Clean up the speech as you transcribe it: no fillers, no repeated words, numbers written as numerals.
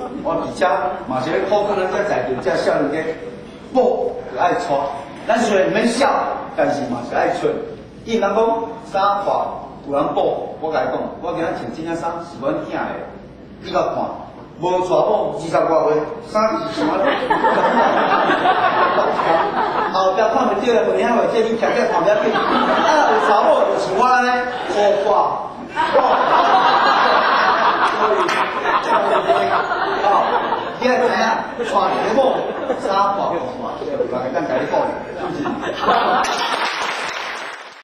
我而且嘛是咧苦劝咱遮在场遮少年家，某就爱娶。咱虽然免孝，但是嘛是爱出。伊人讲衫破有人补，我甲伊讲，我今仔穿这件衫是阮囝的，你甲看，无娶某20外岁，衫是穿啊。后壁看袂到的，问遐话，这你徛这旁边去，啊有娶某就像我安尼，好挂。你爱怎样？娶一个某，衫破就看，这有人会当甲你讲，是不是？